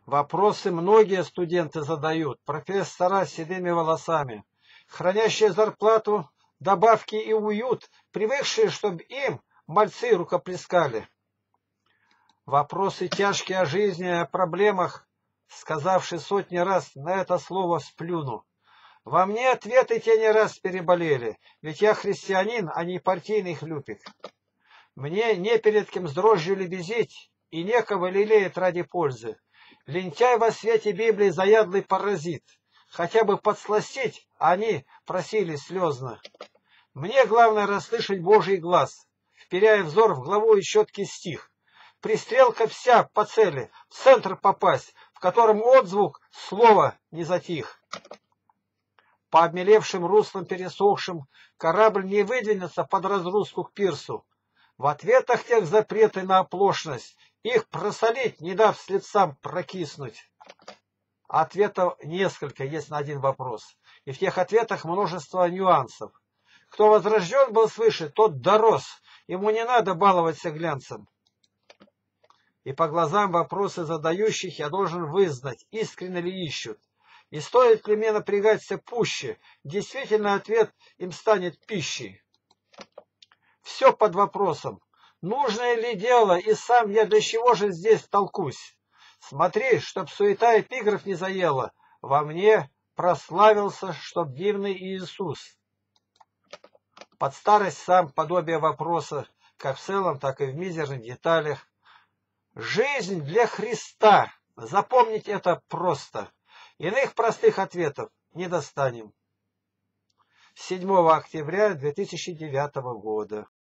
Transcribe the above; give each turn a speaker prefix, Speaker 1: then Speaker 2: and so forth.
Speaker 1: Вопросы многие студенты задают, профессора с седыми волосами, хранящие зарплату, добавки и уют, привыкшие, чтобы им мальцы рукоплескали. Вопросы тяжкие о жизни, о проблемах, сказавший сотни раз на это слово сплюну. Во мне ответы те не раз переболели, ведь я христианин, а не партийный хлюпик. Мне не перед кем с дрожжью лебезить, и некого лелеет ради пользы. Лентяй во свете Библии заядлый паразит. Хотя бы подсластить, они просили слезно. Мне главное расслышать Божий глаз, вперяя взор в главу и четкий стих. Пристрелка вся по цели, в центр попасть, в котором отзвук слова не затих. По обмелевшим руслам пересохшим корабль не выдвинется под разгрузку к пирсу. В ответах тех запреты на оплошность, их просолить, не дав слепцам прокиснуть. Ответов несколько, есть на один вопрос. И в тех ответах множество нюансов. Кто возрожден был свыше, тот дорос. Ему не надо баловаться глянцем. И по глазам вопросы задающих я должен вызнать, искренне ли ищут. И стоит ли мне напрягаться пуще, действительно ответ им станет пищей. Все под вопросом. Нужное ли дело, и сам я для чего же здесь толкусь? Смотри, чтоб суета эпиграф не заела, во мне прославился, чтоб дивный Иисус. Под старость сам подобие вопроса, как в целом, так и в мизерных деталях. Жизнь для Христа. Запомнить это просто. Иных простых ответов не достанем. 7 октября 2009 года.